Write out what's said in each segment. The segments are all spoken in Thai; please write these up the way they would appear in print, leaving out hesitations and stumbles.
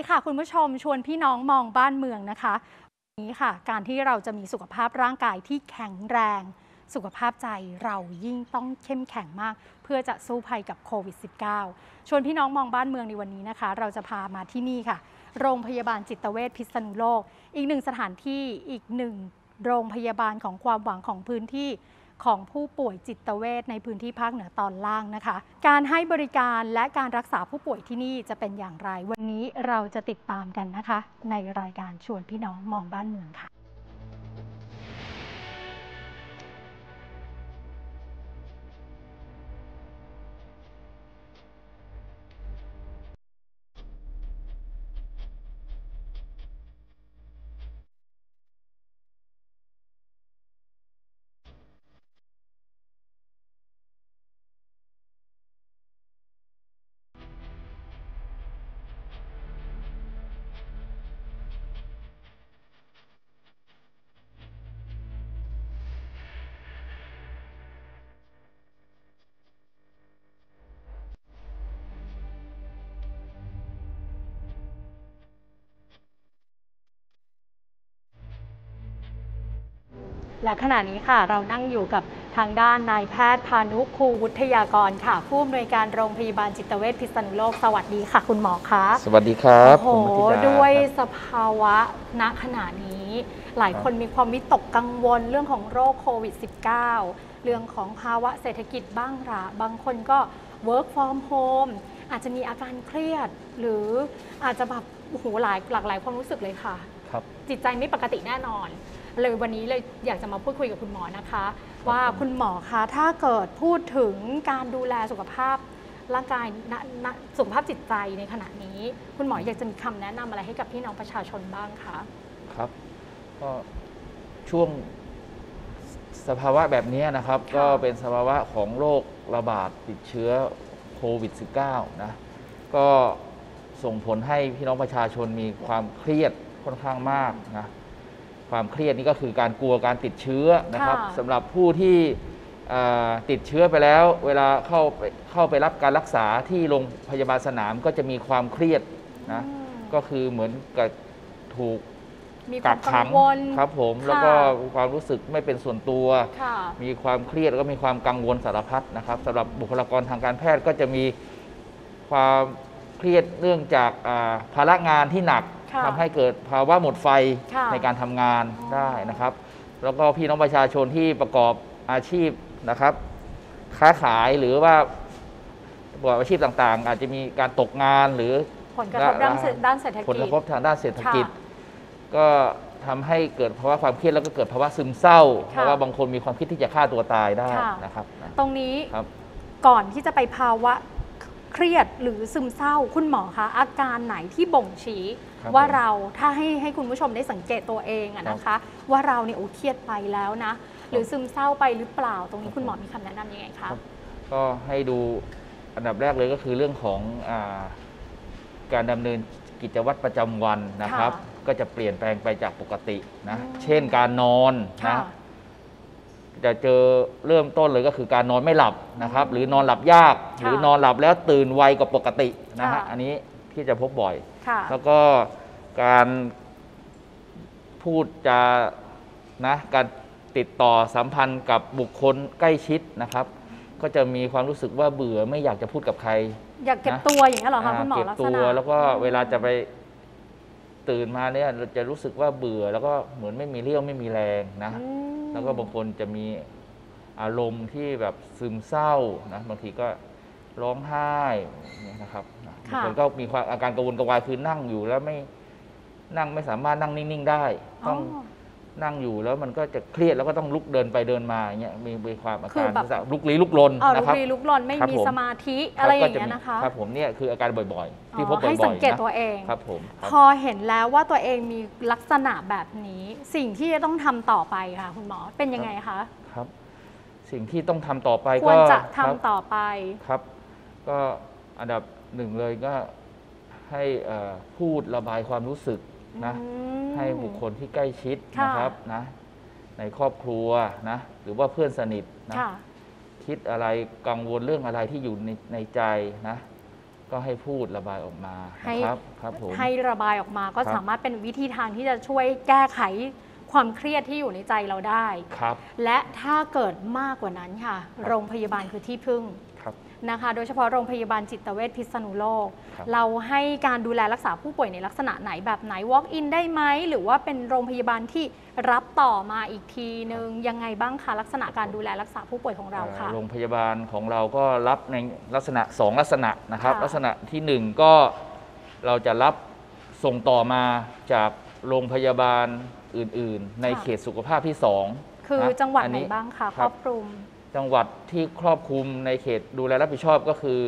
ค่ะคุณผู้ชมชวนพี่น้องมองบ้านเมืองนะคะวันนี้ค่ะการที่เราจะมีสุขภาพร่างกายที่แข็งแรงสุขภาพใจเรายิ่งต้องเข้มแข็งมากเพื่อจะสู้ภัยกับโควิด -19 ชวนพี่น้องมองบ้านเมืองในวันนี้นะคะเราจะพามาที่นี่ค่ะโรงพยาบาลจิตเวชพิษณุโลกอีกหนึ่งสถานที่อีกหนึ่งโรงพยาบาลของความหวังของพื้นที่ของผู้ป่วยจิตเวชในพื้นที่ภาคเหนือตอนล่างนะคะการให้บริการและการรักษาผู้ป่วยที่นี่จะเป็นอย่างไรวันนี้เราจะติดตามกันนะคะในรายการชวนพี่น้องมองบ้านเมืองค่ะและขณะนี้ค่ะเรานั่งอยู่กับทางด้านนายแพทย์พานุคูวุทยากรค่ะผู้อำนวยการโรงพยาบาลจิตเวชพิษณุโลกสวัสดีค่ะคุณหมอคะสวัสดีครับโอ้โหด้วยสภาวะณขณะนี้หลายคนมีความวิตกกังวลเรื่องของโรคโควิด -19 เรื่องของภาวะเศรษฐกิจบ้างละบางคนก็ work from home อาจจะมีอาการเครียดหรืออาจจะแบบโอ้โหหลากหลายความรู้สึกเลยค่ะจิตใจไม่ปกติแน่นอนเลยวันนี้เลยอยากจะมาพูดคุยกับคุณหมอนะคะว่าคุณหมอคะถ้าเกิดพูดถึงการดูแลสุขภาพร่างกายสุขภาพจิตใจในขณะนี้คุณหมออยากจะมีคำแนะนำอะไรให้กับพี่น้องประชาชนบ้างคะครับก็ช่วงสภาวะแบบนี้นะครับก็เป็นสภาวะของโรคระบาดติดเชื้อโควิด -19 นะก็ส่งผลให้พี่น้องประชาชนมีความเครียดค่อนข้างมากนะความเครียดนี่ก็คือการกลัวการติดเชื้อนะครับสำหรับผู้ที่ติดเชื้อไปแล้วเวลาเข้าไปรับการรักษาที่โรงพยาบาลสนามก็จะมีความเครียดนะก็คือเหมือนกับถูกกักขังครับผมแล้วก็ความรู้สึกไม่เป็นส่วนตัวมีความเครียดแล้วก็มีความกังวลสารพัดนะครับสำหรับบุคลากรทางการแพทย์ก็จะมีความเครียดเนื่องจากภาระงานที่หนักทำให้เกิดภาวะหมดไฟในการทำงานได้นะครับแล้วก็พี่น้องประชาชนที่ประกอบอาชีพนะครับค้าขายหรือว่าประกอบอาชีพต่างๆอาจจะมีการตกงานหรือผลกระทบด้านเศรษฐกิจผลกระทบทางด้านเศรษฐกิจก็ทำให้เกิดภาวะความเครียดแล้วก็เกิดภาวะซึมเศร้าเพราะว่าบางคนมีความคิดที่จะฆ่าตัวตายได้นะครับตรงนี้ก่อนที่จะไปภาวะเครียดหรือซึมเศร้าคุณหมอคะอาการไหนที่บ่งชี้ว่าเราถ้าให้คุณผู้ชมได้สังเกตตัวเองนะคะว่าเราเนี่ยเครียดไปแล้วนะหรือซึมเศร้าไปหรือเปล่าตรงนี้คุณหมอมีคำแนะนำยังไงคะก็ให้ดูอันดับแรกเลยก็คือเรื่องของการดำเนินกิจวัตรประจำวันนะครับก็จะเปลี่ยนแปลงไปจากปกตินะเช่นการนอนนะจะเจอเริ่มต้นเลยก็คือการนอนไม่หลับนะครับหรือนอนหลับยากหรือนอนหลับแล้วตื่นไวกว่าปกตินะฮะอันนี้ที่จะพบบ่อยแล้วก็การพูดจานะการติดต่อสัมพันธ์กับบุคคลใกล้ชิดนะครับก็จะมีความรู้สึกว่าเบื่อไม่อยากจะพูดกับใครอยากเก็บตัวอย่างนี้เหรอคะคุณหมอลักษณะเก็บตัวแล้วก็เวลาจะไปตื่นมาเนี่ยเราจะรู้สึกว่าเบื่อแล้วก็เหมือนไม่มีเรี่ยวไม่มีแรงนะแล้วก็บางคนจะมีอารมณ์ที่แบบซึมเศร้านะบางทีก็ร้องไห้นะครับบางคนก็มีความอาการกระวนกระวายคือนั่งอยู่แล้วไม่สามารถนั่งนิ่งๆได้ต้องนั่งอยู่แล้วมันก็จะเครียดแล้วก็ต้องลุกเดินไปเดินมาอย่างเงี้ยมีความอาการลุกลี้ลุกลนนะครับลุกลี้ลุกลนไม่มีสมาธิอะไรอย่างเงี้ยนะคะครับผมเนี่ยคืออาการบ่อยๆที่พบบ่อยๆให้สังเกตตัวเองครับผมพอเห็นแล้วว่าตัวเองมีลักษณะแบบนี้สิ่งที่จะต้องทำต่อไปค่ะคุณหมอเป็นยังไงคะครับสิ่งที่ต้องทำต่อไปควรจะทำต่อไปครับก็อันดับหนึ่งเลยก็ให้พูดระบายความรู้สึกนะให้บุคคลที่ใกล้ชิดนะครับนะในครอบครัวนะหรือว่าเพื่อนสนิทนะคิดอะไรกังวลเรื่องอะไรที่อยู่ในใจนะก็ให้พูดระบายออกมาให้นะครับครับผมให้ระบายออกมาก็ครับสามารถเป็นวิธีทางที่จะช่วยแก้ไขความเครียดที่อยู่ในใจเราได้ครับและถ้าเกิดมากกว่านั้นค่ะ โรงพยาบาลคือที่พึ่งครับนะคะ โดยเฉพาะโรงพยาบาลจิตเวชพิษณุโลกครับเราให้การดูแลรักษาผู้ป่วยในลักษณะไหนแบบไหน walk in ได้ไหมหรือว่าเป็นโรงพยาบาลที่รับต่อมาอีกทีนึงยังไงบ้างคะลักษณะการดูแลรักษาผู้ป่วยของเราค่ะโรงพยาบาลของเราก็รับในลักษณะ2ลักษณะนะครับค่ะลักษณะทีหนึ่1ก็เราจะรับส่งต่อมาจากโรงพยาบาลอื่นๆ ในเขตสุขภาพที่2 คือจังหวัดไหนบ้างคะครอบคลุมจังหวัดที่ครอบคลุมในเขตดูแลรับผิดชอบก็คือ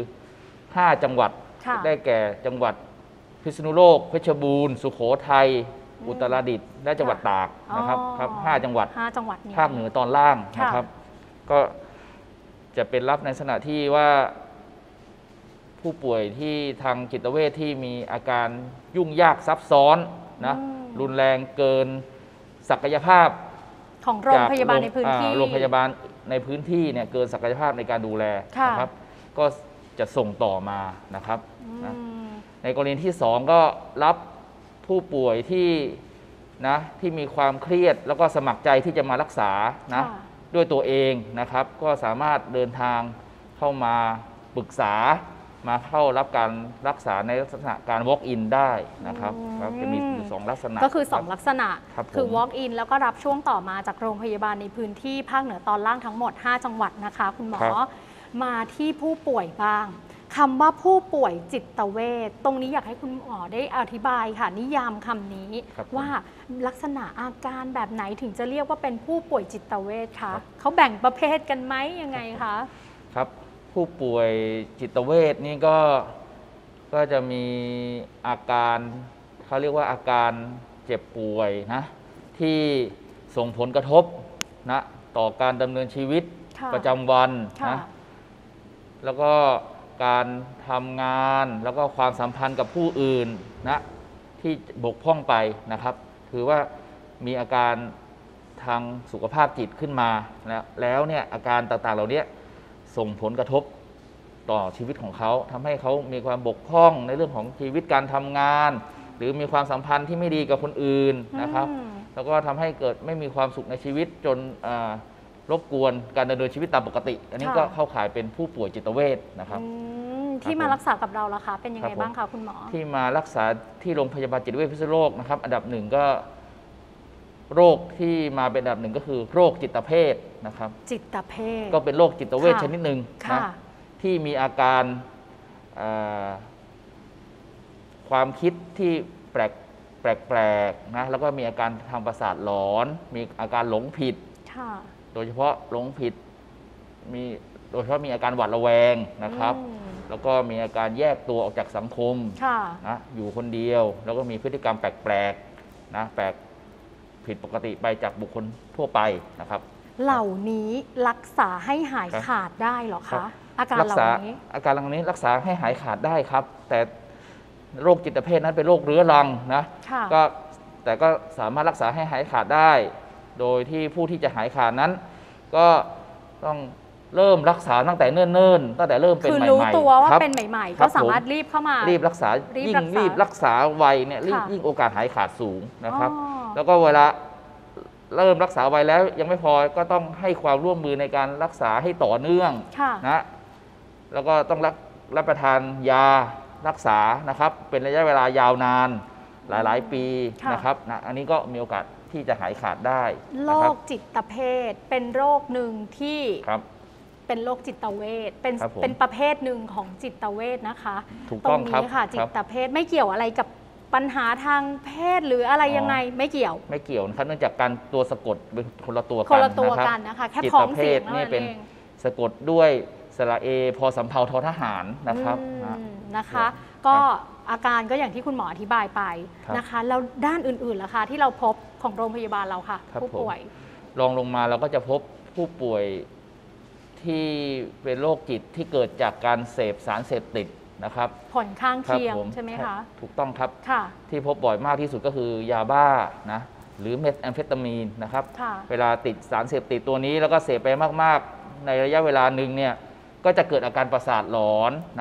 5 จังหวัดค่ะได้แก่จังหวัดพิษณุโลกเพชรบูรณ์สุโขทัยอุตรดิตถ์และจังหวัดตากนะครับอ๋อครับ5จังหวัด 5 จังหวัดนี้ภาคเหนือตอนล่างค่ะนะครับ ก็จะเป็นรับในลักษณะที่ว่าผู้ป่วยที่ทางจิตเวชที่มีอาการยุ่งยากซับซ้อนนะรุนแรงเกินศักยภาพของโรงพยาบาลในพื้นที่โรงพยาบาลในพื้นที่เนี่ยเกินศักยภาพในการดูแลค่ะนะครับ ก็จะส่งต่อมานะครับอืนะมในกรณีที่ 2 ก็รับผู้ป่วยที่ที่มีความเครียดแล้วก็สมัครใจที่จะมารักษานะค่ะด้วยตัวเองนะครับ ก็สามารถเดินทางเข้ามาปรึกษามาเข้ารับการรักษาในลักษณะการ walk in ได้นะครับครับจะมีอยู่2ลักษณะก็คือรับ 2 ลักษณะครับผมคือ walk in แล้วก็รับช่วงต่อมาจากโรงพยาบาลในพื้นที่ภาคเหนือตอนล่างทั้งหมด 5 จังหวัดนะคะ คุณหมอครับมาที่ผู้ป่วยบ้างคำว่าผู้ป่วยจิตเวชตรงนี้อยากให้คุณหมอได้อธิบายค่ะ นิยามคำนี้ครับผมว่าลักษณะอาการแบบไหนถึงจะเรียกว่าเป็นผู้ป่วยจิตเวชคะเขาแบ่งประเภทกันไหมยังไงคะครับผู้ป่วยจิตเวชนี่ก็จะมีอาการเขาเรียกว่าอาการเจ็บป่วยนะที่ส่งผลกระทบนะต่อการดำเนินชีวิตค่ะประจำวันค่ะนะแล้วก็การทำงานแล้วก็ความสัมพันธ์กับผู้อื่นนะที่บกพร่องไปนะครับถือว่ามีอาการทางสุขภาพจิตขึ้นมาแล้วเนี่ยอาการต่างๆเหล่านี้ส่งผลกระทบต่อชีวิตของเขาทำให้เขามีความบกพร่องในเรื่องของชีวิตการทำงาน หรือมีความสัมพันธ์ที่ไม่ดีกับคนอื่นนะครับอืมแล้วก็ทำให้เกิดไม่มีความสุขในชีวิตจนรบกวนการดำเนินชีวิตตามปกติ อันนี้ค่ะก็เข้าข่ายเป็นผู้ป่วยจิตเวชนะครับอืมที่มารักษากับเราล่ะคะ เป็นยังไงครับผมบ้างคะคุณหมอที่มารักษาที่โรงพยาบาลจิตเวชพิษณุโลกนะครับ อันดับหนึ่งก็โรคที่มาเป็นอันดับหนึ่งก็คือโรคจิตเภทนะครับจิตเภทก็เป็นโรคจิตเวชค่ะชนิดหนึ่งค่ะนะที่มีอาการเอ่อความคิดที่แปลกๆนะแล้วก็มีอาการทางประสาทหลอน มีอาการหลงผิดค่ะโดยเฉพาะหลงผิดโดยเฉพาะมีอาการหวาดระแวงนะครับอืมแล้วก็มีอาการแยกตัวออกจากสังคมค่ะนะอยู่คนเดียว แล้วก็มีพฤติกรรมแปลกๆนะแปลกผิดปกติไปจากบุคคลทั่วไปนะครับเหล่านี้รักษาให้หายครับขาดได้เหรอครัคะบอาการเหล่านี้อาการเหล่านี้รักษาให้หายขาดได้ครับ แต่โรคจิตเภทนั้นเป็นโรคเรื้อรังนะค่ะแต่ก็สามารถรักษาให้หายขาดได้ โดยที่ผู้ที่จะหายขาดนั้น ก็ต้องเริ่มรักษาตั้งแต่เนิ่นๆตั้งแต่เริ่มเป็นคือใหม่ๆรู้ตัวว่าครับเป็นใหม่ ๆครัก็บสามารถผมรีบเข้ามารีบรักษารีบยิ่รังกษารีบรักษาไวเนี่ยค่ะยิ่งโอกาสหายขาดสูงนะครับอ๋อแล้วก็เวลาเริ่มรักษาไวแล้วยังไม่พอก็ต้องให้ความร่วมมือในการรักษาให้ต่อเนื่องค่ะนะแล้วก็ต้องรับประทานยารักษานะครับ เป็นระยะเวลายาวนานหลายๆ ปีค่ะนะครับนะอันนี้ก็มีโอกาสที่จะหายขาดได้โรนะครับคจิตเภทเป็นโรคหนึ่งที่ครับเป็นโรคจิตเวชเป็นครับผมเป็นประเภทหนึ่งของจิตเวชนะคะถูกตรต้อง งครับนี้ค่ะ จิครับตเภทไม่เกี่ยวอะไรกับปัญหาทางเพศหรืออะไรยังไงไม่เกี่ยวไม่เกี่ยวนะครับเนื่องจากการตัวสะกดเป็นคนละตัวคกันละตัวนะกัรันบนะคะ แค่จิตพ้องเภเสียทงเท่านี่นั้นเป็นเองสะกดด้วยสระเอพอสำเภาทอทหารนะครับอืนะมนะคะ ก็อาการก็อย่างที่คุณหมออธิบายไปครับนะคะ แล้วด้านอื่นๆล่ะคะที่เราพบของโรงพยาบาลเราค่ะครับผู้ป่วยรองลงมาเราก็จะพบผู้ป่วยที่เป็นโรคจิตที่เกิดจากการเสพสารเสพติดนะครับผลข้างครับเคียงผมใช่ไหมคะถูกต้องครับค่ะที่พบบ่อยมากที่สุดก็คือยาบ้านะหรือเมทแอมเฟตามีนนะครับค่ะเวลาติดสารเสพติดตัวนี้แล้วก็เสพไปมากๆ ในระยะเวลาหนึ่งเนี่ยก็จะเกิดอาการประสาทหลอนนะ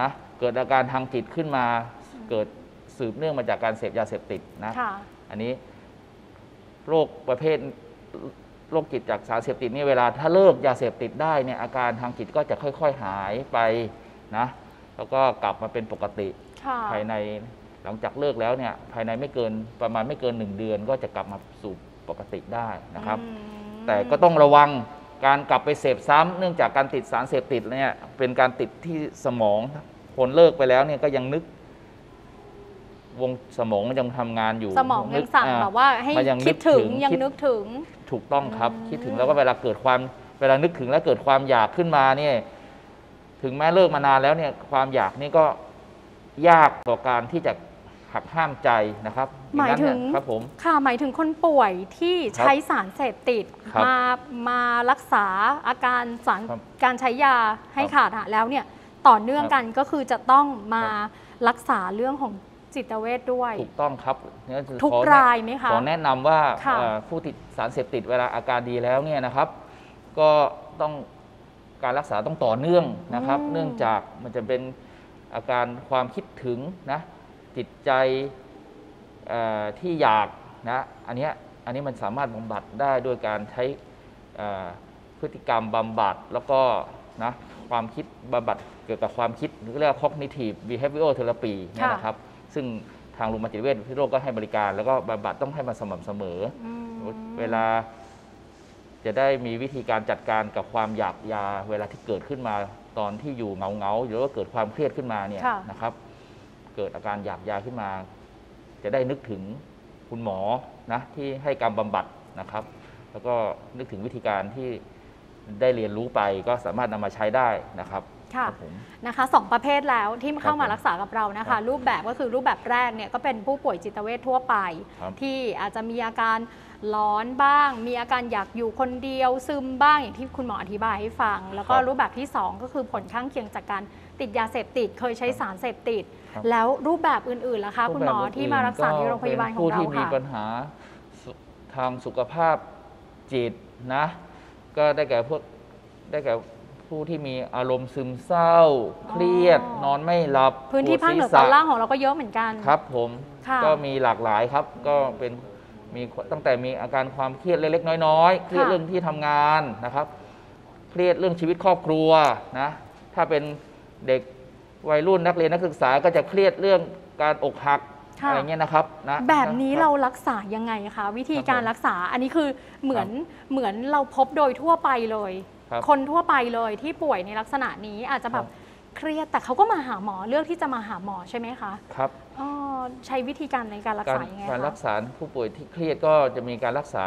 เกิดอาการทางจิตขึ้นมาเกิดสืบเนื่องมาจากการเสพยาเสพติดนะอันนี้โรคประเภทโรคจิตจากสารเสพติดนี่เวลาถ้าเลิกยาเสพติดได้เนี่ยอาการทางจิตก็จะค่อยๆหายไปนะแล้วก็กลับมาเป็นปกติภายในหลังจากเลิกแล้วเนี่ยภายในประมาณไม่เกิน1 เดือนก็จะกลับมาสู่ปกติได้นะครับแต่ก็ต้องระวังการกลับไปเสพซ้ำเนื่องจากการติดสารเสพติดเนี่ยเป็นการติดที่สมองคนเลิกไปแล้วเนี่ยก็ยังนึกวงสมองมันยังทำงานอยู่สมองยังสั่งแบบว่าให้คิดถึงยังนึกถึงถูกต้องครับคิดถึงแล้วก็เวลานึกถึงแล้วเกิดความอยากขึ้นมาเนี่ยถึงแม้เลิกมานานแล้วเนี่ยความอยากนี่ก็ยากต่อการที่จะหักห้ามใจนะครับหมายถึงครับผมค่ะหมายถึงคนป่วยที่ใช้สารเสพติดมารักษาอาการการใช้ยาให้ขาดแล้วเนี่ยต่อเนื่องกันก็คือจะต้องมารักษาเรื่องของจิตเวชด้วยถูกต้องครับทุกรายไหมคะขอแนะนำว่าผู้ติดสารเสพติดเวลาอาการดีแล้วเนี่ยนะครับก็ต้องการรักษาต้องต่อเนื่องนะครับเนื่องจากมันจะเป็นอาการความคิดถึงนะจิตใจที่อยากนะอันนี้มันสามารถบำบัดได้ด้วยการใช้พฤติกรรมบำบัดแล้วก็นะความคิดบำบัดเกี่ยวกับความคิดหรือเรียกว่า cognitive behavioral therapy เนี่ยนะครับซึ่งทางโรงพยาบาลจิตเวชพิษณุโลกก็ให้บริการแล้วก็บำบัดต้องให้มันสม่ำเสมอเวลาจะได้มีวิธีการจัดการกับความอยากยาเวลาที่เกิดขึ้นมาตอนที่อยู่เงาหรือว่าเกิดความเครียดขึ้นมาเนี่ยนะครับเกิดอาการอยากยาขึ้นมาจะได้นึกถึงคุณหมอนะที่ให้การบำบัดนะครับแล้วก็นึกถึงวิธีการที่ได้เรียนรู้ไปก็สามารถนำมาใช้ได้นะครับค่ะนะคะ2ประเภทแล้วที่เข้ามารักษากับเรานะคะรูปแบบก็คือรูปแบบแรกเนี่ยก็เป็นผู้ป่วยจิตเวชทั่วไปที่อาจจะมีอาการร้อนบ้างมีอาการอยากอยู่คนเดียวซึมบ้างอย่างที่คุณหมออธิบายให้ฟังแล้วก็รูปแบบที่2ก็คือผลข้างเคียงจากการติดยาเสพติดเคยใช้สารเสพติดแล้วรูปแบบอื่นๆล่ะคะคุณหมอที่มารักษาในโรงพยาบาลของเราค่ะผู้ที่มีปัญหาทางสุขภาพจิตนะก็ได้แก่ผู้ที่มีอารมณ์ซึมเศร้าเครียดนอนไม่หลับพื้นที่ภาคเหนือตอนล่างของเราก็เยอะเหมือนกันครับผมก็มีหลากหลายครับก็เป็นมีตั้งแต่มีอาการความเครียดเล็กๆน้อยๆเครียดเรื่องที่ทำงานนะครับเครียดเรื่องชีวิตครอบครัวนะถ้าเป็นเด็กวัยรุ่นนักเรียนนักศึกษาก็จะเครียดเรื่องการอกหักอะไรเงี้ยนะครับนะแบบนี้เรารักษายังไงคะวิธีการรักษาอันนี้คือเหมือนเราพบโดยทั่วไปเลยคนทั่วไปเลยที่ป่วยในลักษณะนี้อาจจะแบบเครียดแต่เขาก็มาหาหมอเลือกที่จะมาหาหมอใช่ไหมคะครับใช้วิธีการในการรักษายังไงคะการรักษาผู้ป่วยที่เครียดก็จะมีการรักษา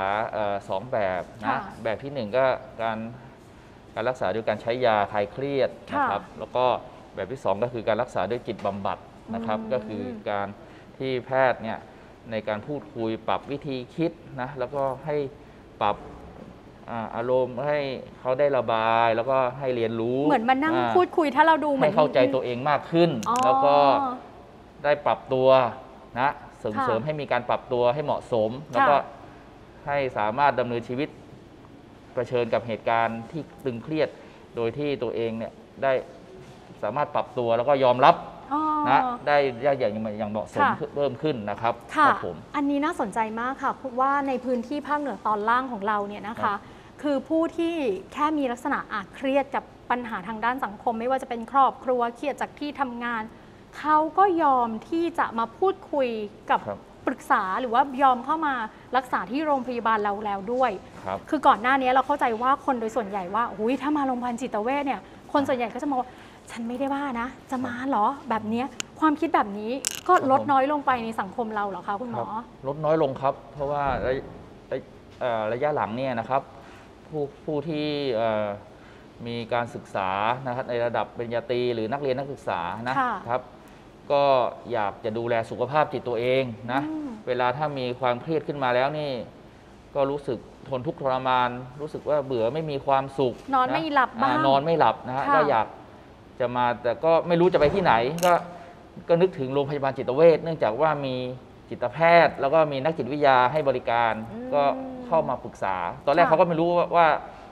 2 แบบนะแบบที่1ก็การรักษาด้วยการใช้ยาคลายเครียดนะครับแล้วก็แบบที่2ก็คือการรักษาด้วยจิตบำบัดนะครับก็คือการที่แพทย์เนี่ยในการพูดคุยปรับวิธีคิดนะแล้วก็ให้ปรับอารมณ์ให้เขาได้ระบายแล้วก็ให้เรียนรู้เหมือนมานั่งพูดคุยถ้าเราดูให้เข้าใจตัวเองมากขึ้นแล้วก็ได้ปรับตัวนะเสริมให้มีการปรับตัวให้เหมาะสมแล้วก็ให้สามารถดำเนินชีวิตเผชิญกับเหตุการณ์ที่ตึงเครียดโดยที่ตัวเองเนี่ยได้สามารถปรับตัวแล้วก็ยอมรับนะได้อย่างเหมาะสมเพิ่มขึ้นนะครับค่ะอันนี้น่าสนใจมากค่ะว่าในพื้นที่ภาคเหนือตอนล่างของเราเนี่ยนะคะคือผู้ที่แค่มีลักษณะอาจเครียดกับปัญหาทางด้านสังคมไม่ว่าจะเป็นครอบครัวเครียดจากที่ทำงานเขาก็ยอมที่จะมาพูดคุยกับปรึกษาหรือว่ายอมเข้ามารักษาที่โรงพยาบาลเราแล้วด้วยคือก่อนหน้านี้เราเข้าใจว่าคนโดยส่วนใหญ่ว่าอุ้ยถ้ามาโรงพยาบาลจิตเวชเนี่ยคนส่วนใหญ่ก็จะมองฉันไม่ได้บ้านะจะมาเหรอแบบนี้ความคิดแบบนี้ก็ลดน้อยลงไปในสังคมเราเหรอคะคุณหมอลดน้อยลงครับเพราะว่าระยะหลังเนี่ยนะครับผู้ที่มีการศึกษานะครับในระดับปริญญาตรีหรือนักเรียนนักศึกษานะครับก็อยากจะดูแลสุขภาพจิตตัวเองนะเวลาถ้ามีความเครียดขึ้นมาแล้วนี่ก็รู้สึกทนทุกข์ทรมานรู้สึกว่าเบื่อไม่มีความสุขนอนไม่หลับบ้างนอนไม่หลับนะฮะก็อยากจะมาแต่ก็ไม่รู้จะไปที่ไหนก็นึกถึงโรงพยาบาลจิตเวชเนื่องจากว่ามีจิตแพทย์แล้วก็มีนักจิตวิทยาให้บริการก็เข้ามาปรึกษาตอนแรกเขาก็ไม่รู้ว่า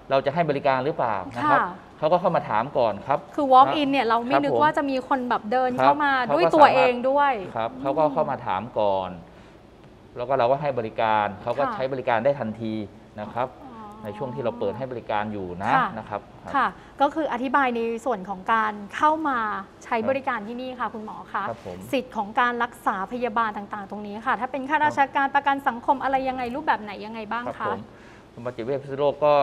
เราจะให้บริการหรือเปล่านะครับเขาก็เข้ามาถามก่อนครับคือ walk in เนี่ยเราไม่นึกว่าจะมีคนแบบเดินเข้ามาด้วยตัวเองด้วยครับเขาก็เข้ามาถามก่อนแล้วก็เราก็ให้บริการเขาก็ใช้บริการได้ทันทีนะครับในช่วงที่เราเปิดให้บริการอยู่นะครับค่ะก็คืออธิบายในส่วนของการเข้ามาใช้บริการที่นี่ค่ะคุณหมอคะสิทธิ์ของการรักษาพยาบาลต่างๆตรงนี้ค่ะถ้าเป็นข้าราชการประกันสังคมอะไรยังไงรูปแบบไหนยังไงบ้างคะโรงพยาบาลจิตเวชพิษณุโลกก็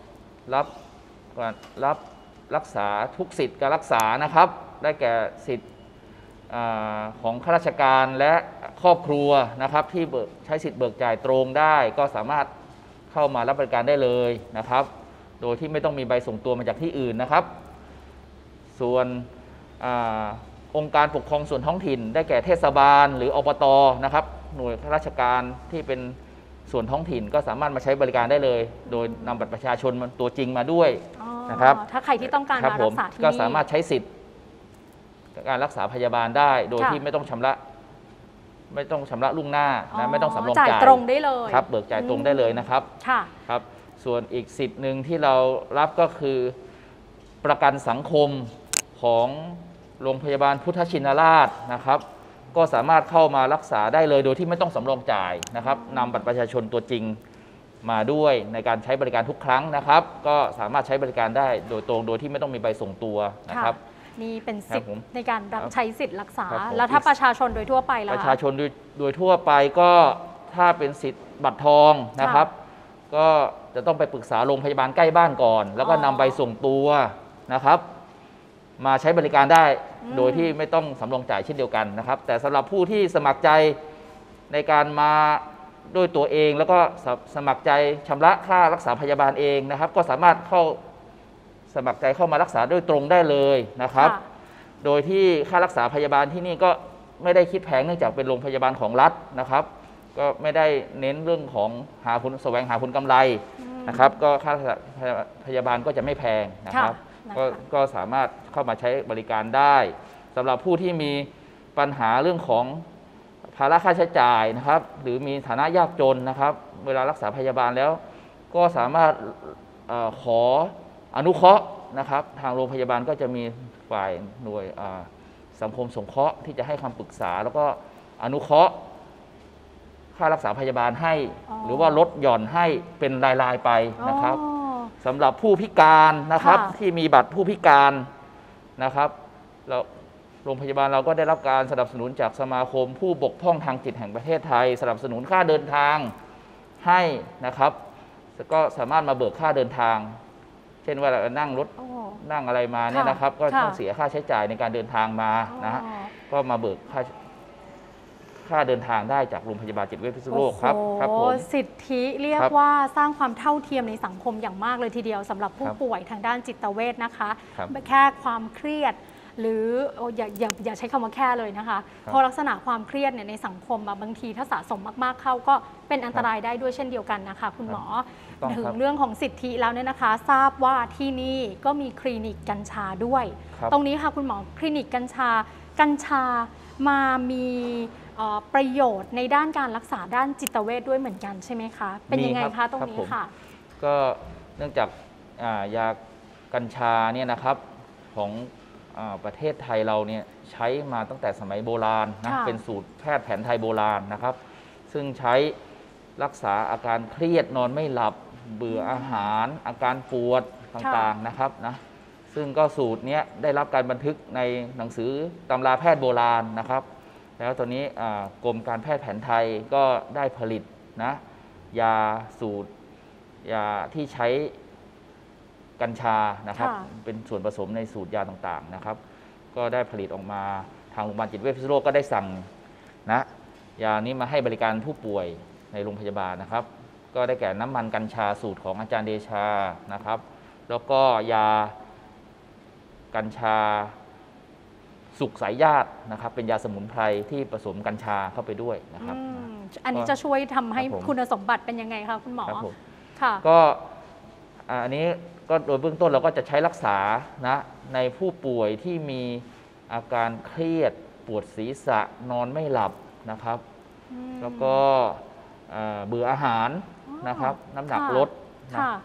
รับรักษาทุกสิทธิ์การรักษานะครับได้แก่สิทธิ์ของข้าราชการและครอบครัวนะครับที่ใช้สิทธิ์เบิกจ่ายตรงได้ก็สามารถเข้ามารับบริการได้เลยนะครับโดยที่ไม่ต้องมีใบส่งตัวมาจากที่อื่นนะครับส่วนองค์การปกครองส่วนท้องถิ่นได้แก่เทศบาลหรืออบต.นะครับหน่วยข้าราชการที่เป็นส่วนท้องถิ่นก็สามารถมาใช้บริการได้เลยโดยนำบัตรประชาชนตัวจริงมาด้วยนะครับถ้าใครที่ต้องการมารักษาที่นี่ก็สามารถใช้สิทธิ์การรักษาพยาบาลได้โดยที่ไม่ต้องชำระล่วงหน้านะไม่ต้องสำรองจ่ายตรงได้เลยครับเบิกจ่ายตรงได้เลยนะครับครับส่วนอีกสิทธิ์หนึ่งที่เรารับก็คือประกันสังคมของโรงพยาบาลพุทธชินราชนะครับก็สามารถเข้ามารักษาได้เลยโดยที่ไม่ต้องสำรองจ่ายนะครับนำบัตรประชาชนตัวจริงมาด้วยในการใช้บริการทุกครั้งนะครับก็สามารถใช้บริการได้โดยตรงโดยที่ไม่ต้องมีใบส่งตัวนะครับนี่เป็นสิทธิ์ในการใช้สิทธิ์รักษาแล้วถ้าประชาชนโดยทั่วไปล่ะประชาชนโดยทั่วไปก็ถ้าเป็นสิทธิ์บัตรทองนะครับก็จะต้องไปปรึกษาโรงพยาบาลใกล้บ้านก่อนแล้วก็นำใบส่งตัวนะครับมาใช้บริการได้โดยที่ไม่ต้องสำรองจ่ายเช่นเดียวกันนะครับแต่สำหรับผู้ที่สมัครใจในการมาด้วยตัวเองแล้วก็สมัครใจชำระค่ารักษาพยาบาลเองนะครับก็สามารถสมัครใจเข้ามารักษาโดยตรงได้เลยนะครับโดยที่ค่ารักษาพยาบาลที่นี่ก็ไม่ได้คิดแพงเนื่องจากเป็นโรงพยาบาลของรัฐนะครับก็ไม่ได้เน้นเรื่องของแสวงหาผลกำไรนะครับก็ค่าพยาบาลก็จะไม่แพงนะครับก็สามารถเข้ามาใช้บริการได้สำหรับผู้ที่มีปัญหาเรื่องของภาระค่าใช้จ่ายนะครับหรือมีฐานะยากจนนะครับเวลารักษาพยาบาลแล้วก็สามารถขออนุเคราะห์นะครับทางโรงพยาบาลก็จะมีฝ่ายหน่วยสังคมสงเคราะห์ที่จะให้คำปรึกษาแล้วก็อนุเคราะห์ค่ารักษาพยาบาลให้หรือว่าลดหย่อนให้เป็นรายๆไปนะครับสำหรับผู้พิการนะครับที่มีบัตรผู้พิการนะครับโรงพยาบาลเราก็ได้รับการสนับสนุนจากสมาคมผู้บกพร่องทางจิตแห่งประเทศไทยสนับสนุนค่าเดินทางให้นะครับก็สามารถมาเบิกค่าเดินทางเช่นว่าเรานั่งรถนั่งอะไรมาเนี่ยนะครับก็ต้องเสียค่าใช้จ่ายในการเดินทางมานะฮะก็มาเบิกค่าเดินทางได้จากโรงพยาบาลจิตเวชพิษณุโลกครับผมสิทธิเรียกว่าสร้างความเท่าเทียมในสังคมอย่างมากเลยทีเดียวสำหรับผู้ป่วยทางด้านจิตเวชนะคะแค่ความเครียดหรืออย่าใช้คำว่าแค่เลยนะคะเพราะลักษณะความเครียดเนี่ยในสังคมบางทีถ้าสะสมมากๆเข้าก็เป็นอันตรายได้ด้วยเช่นเดียวกันนะคะคุณหมอถึงเรื่องของสิทธิแล้วเนี่ยนะคะทราบว่าที่นี่ก็มีคลินิกกัญชาด้วยตรงนี้ค่ะคุณหมอคลินิกกัญชามามีประโยชน์ในด้านการรักษาด้านจิตเวชด้วยเหมือนกันใช่ไหมคะเป็นยังไงคะตรงนี้ค่ะก็เนื่องจากยากัญชาเนี่ยนะครับของประเทศไทยเราเนี่ยใช้มาตั้งแต่สมัยโบราณนะเป็นสูตรแพทย์แผนไทยโบราณนะครับซึ่งใช้รักษาอาการเครียดนอนไม่หลับเบื่ออาหารอาการปวดต่างๆนะครับนะซึ่งก็สูตรนี้ได้รับการบันทึกในหนังสือตำราแพทย์โบราณนะครับแล้วตอนนี้กรมการแพทย์แผนไทยก็ได้ผลิตนะยาสูตรยาที่ใช้กัญชานะครับเป็นส่วนผสมในสูตรยาต่างๆนะครับก็ได้ผลิตออกมาทางโรงพยาบาลจิตเวชพิษณุโลกก็ได้สั่งนะยานี้มาให้บริการผู้ป่วยในโรงพยาบาลนะครับก็ได้แก่น้ำมันกัญชาสูตรของอาจารย์เดชานะครับแล้วก็ยากัญชาสุขสายญาตินะครับเป็นยาสมุนไพรที่ผสมกัญชาเข้าไปด้วยนะครับอันนี้จะช่วยทำให้คุณสมบัติเป็นยังไงคะคุณหมอค่ะก็อันนี้ก็โดยเบื้องต้นเราก็จะใช้รักษานะในผู้ป่วยที่มีอาการเครียดปวดศีรษะนอนไม่หลับนะครับแล้วก็เบื่ออาหารนะครับน้ำหนักลดนะ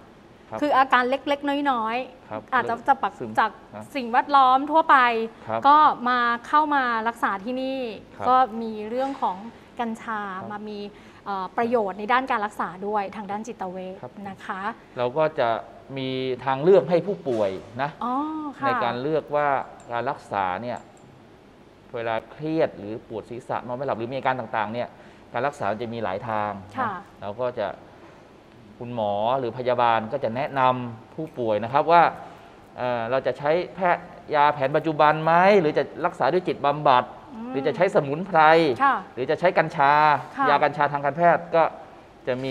ครับคืออาการเล็กๆน้อยครับๆอาจจะปักซึมจากครับสิ่งแวดล้อมทั่วไปครับก็มาเข้ามารักษาที่นี่ครับก็มีเรื่องของกัญชาครับมามีประโยชน์ในด้านการรักษาด้วยทางด้านจิตเวชครับนะคะเราก็จะมีทางเลือกให้ผู้ป่วยนะอ๋อค่ะในการเลือกว่าการรักษาเนี่ยเวลาเครียดหรือปวดศีรษะนอนไม่หลับหรือมีอาการต่างๆเนี่ยการรักษาจะมีหลายทางนะค่ะเราก็จะคุณหมอหรือพยาบาลก็จะแนะนำผู้ป่วยนะครับว่าเราจะใช้ยาแผนปัจจุบันไหมหรือจะรักษาด้วยจิตบำบัดหรือจะใช้สมุนไพรค่ะหรือจะใช้กัญชาค่ะยากัญชาทางการแพทย์ก็จะมี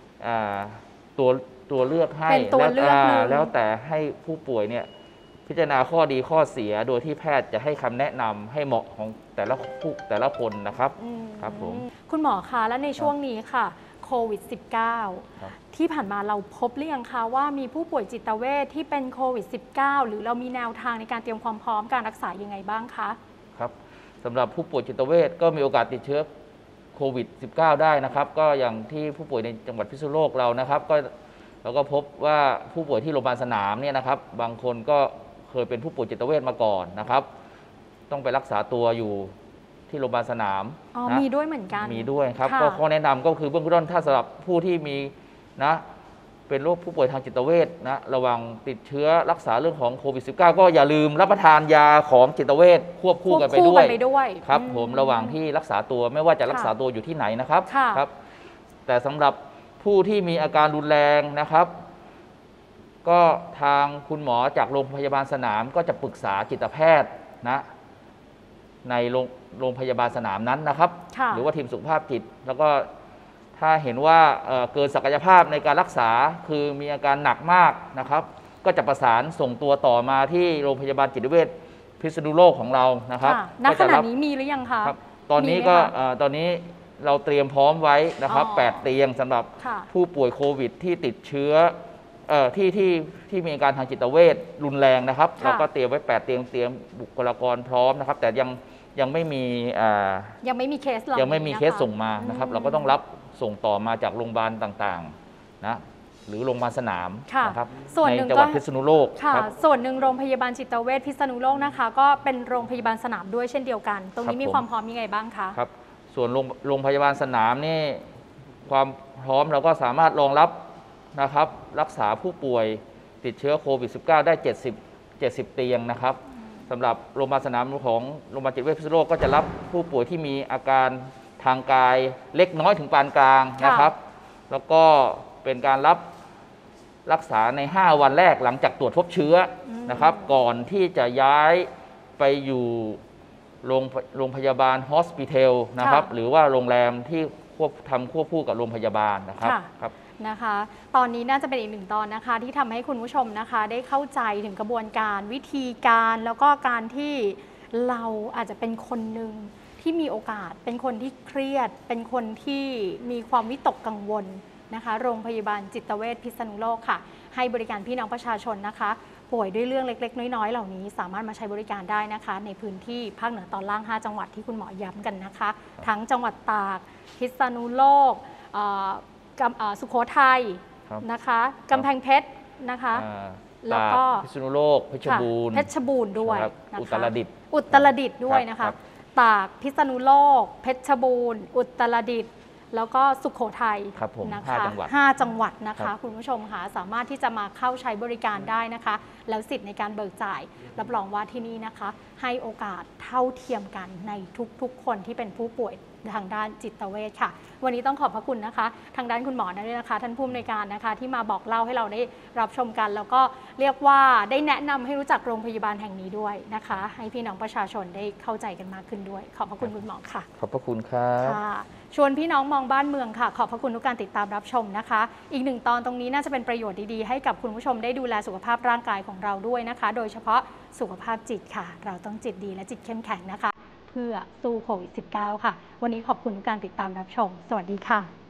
ตัวเลือกให้เป็นตัวเลือกหนึ่งแล้วแต่ให้ผู้ป่วยเนี่ยพิจารณาข้อดีข้อเสียโดยที่แพทย์จะให้คำแนะนำให้เหมาะของแต่ละคนนะครับ ครับผมคุณหมอคะและในช่วงนี้ค่ะโควิดครับ -19 ที่ผ่านมาเราพบหรือยังคะว่ามีผู้ป่วยจิตเวชที่เป็นโควิด -19 หรือเรามีแนวทางในการเตรียมความพร้อมการรักษายังไงบ้างคะครับสำหรับผู้ป่วยจิตเวชก็มีโอกาสติดเชื้อโควิด -19 ได้นะครับ ก็อย่างที่ผู้ป่วยในจังหวัดพิษณุโลกเรานะครับเราก็พบว่าผู้ป่วยที่โรงพยาบาลสนามเนี่ยนะครับ บางคนก็เคยเป็นผู้ป่วยจิตเวชมาก่อนนะครับ ต้องไปรักษาตัวอยู่ที่โรงพยาบาลสนามอ๋อนะมีด้วยเหมือนกันมีด้วยครับค่ะก็ข้อแนะนำก็คือเบื้องต้นถ้าสำหรับผู้ที่มีนะเป็นโรคผู้ป่วยทางจิตเวชนะระวังติดเชื้อรักษาเรื่องของโควิด -19 ก็อย่าลืมรับประทานยาของจิตเวชควบคู่กันไปด้วย ครับผมระหว่างที่รักษาตัวไม่ว่าจะรักษาตัวอยู่ที่ไหนนะครับค่ะครับ แต่สำหรับผู้ที่มีอาการรุนแรงนะครับ ก็ทางคุณหมอจากโรงพยาบาลสนามก็จะปรึกษาจิตแพทย์นะในโรงพยาบาลสนามนั้นนะครับค่ะหรือว่าทีมสุขภาพจิต แล้วก็ถ้าเห็นว่าเกินศักยภาพในการรักษาคือมีอาการหนักมากนะครับ ก็จะประสานส่งตัวต่อมาที่โรงพยาบาลจิตเวชพิษณุโลกของเรานะครับค่ะณก็ขจะณะรับนี้มีหรือยังคะครับตอนนี้ก็มีไหมคะตอนนี้เราเตรียมพร้อมไว้นะครับอ๋อ 8 เตียงสำหรับค่ะผู้ป่วยโควิดที่ติดเชื้อที่มีอาการทางจิตเวชรุนแรงนะครับค่ะเราก็เตรียมไว้ 8 เตียงเตรียมบุคลากรพร้อมนะครับ แต่ยังไม่มียังไม่มีเคสเหล่านี้ยังไม่มีเคสนะคะส่งมานะครับ เราก็ต้องรับส่งต่อมาจากโรงพยาบาลต่างๆนะหรือโรงพยาบาลสนามค่ะนะครับส่วนในหนึ่งจังหวัดก็พิษณุโลกค่ะครับส่วนหนึ่งโรงพยาบาลจิตเวชพิษณุโลกนะคะ ก็เป็นโรงพยาบาลสนามด้วยเช่นเดียวกัน ตรงนี้ครับมีผมความพร้อมยังไงบ้างคะครับส่วนโรงพยาบาลสนามนี่ความพร้อมเราก็สามารถรองรับนะครับรักษาผู้ป่วยติดเชื้อโควิด -19 ได้ 70 เตียงนะครับสำหรับโรงพยาบาลสนามของโรงพยาบาลจิตเวชพิษณุโลกก็จะรับผู้ป่วยที่มีอาการทางกายเล็กน้อยถึงปานกลางนะครับ แล้วก็เป็นการรับรักษาใน 5 วันแรกหลังจากตรวจพบเชื้อนะครับ ก่อนที่จะย้ายไปอยู่โรงพยาบาลฮอสพิทอลนะครับ หรือว่าโรงแรมที่ควบคู่กับโรงพยาบาลนะครับค่ะครับนะคะ ตอนนี้น่าจะเป็นอีกหนึ่งตอนนะคะ ที่ทำให้คุณผู้ชมนะคะ ได้เข้าใจถึงกระบวนการวิธีการแล้วก็การที่เราอาจจะเป็นคนหนึ่งที่มีโอกาสเป็นคนที่เครียด เป็นคนที่มีความวิตกกังวลนะคะ โรงพยาบาลจิตเวชพิษณุโลกค่ะ ให้บริการพี่น้องประชาชนนะคะ ป่วยด้วยเรื่องเล็กๆ น้อยๆ เหล่านี้สามารถมาใช้บริการได้นะคะ ในพื้นที่ภาคเหนือตอนล่าง 5 จังหวัดที่คุณหมอย้ำกันนะคะ ทั้งจังหวัดตากพิษณุโลกสุโขทัยครับนะคะกำแพงเพชรนะคะ แล้วก็ตากพิษณุโลกเพชรบูรณ์ค่ะเพชรบูรณ์ด้วยครับนะคะอุตรดิตถ์อุตรดิตถ์ด้วยนะครัคะบตากพิษณุโลก เพชรบูรณ์ อุตรดิตถ์แล้วก็สุโขทัยครับผมนะคะ 5 จังหวัด 5 จังหวัดนะครัคะบคุณผู้ชมค่ะสามารถที่จะมาเข้าใช้บริการได้นะคะ แล้วสิทธิ์ในการเบิกจ่ายรับรองว่าที่นี่นะคะ ให้โอกาสเท่าเทียมกันในทุกๆ คนที่เป็นผู้ป่วยทางด้านจิตเวชค่ะ วันนี้ต้องขอบพระคุณนะคะ ทางด้านคุณหมอด้วยนะคะ ท่านผู้อำนวยการนะคะ ที่มาบอกเล่าให้เราได้รับชมกัน แล้วก็เรียกว่าได้แนะนำให้รู้จักโรงพยาบาลแห่งนี้ด้วยนะคะ ให้พี่น้องประชาชนได้เข้าใจกันมากขึ้นด้วย ขอบพระคุณคุณหมอค่ะขอบพระคุณครับค่ะชวนพี่น้องมองบ้านเมืองค่ะ ขอบพระคุณทุกการติดตามรับชมนะคะ อีกหนึ่งตอนตรงนี้น่าจะเป็นประโยชน์ดีๆให้กับคุณผู้ชมได้ดูแลสุขภาพร่างกายของเราด้วยนะคะ โดยเฉพาะสุขภาพจิตค่ะ เราต้องจิตดีและจิตเข้มแข็งนะคะ เพื่อสู้โควิด -19 ค่ะ วันนี้ขอบคุณทุกการติดตามรับชม สวัสดีค่ะ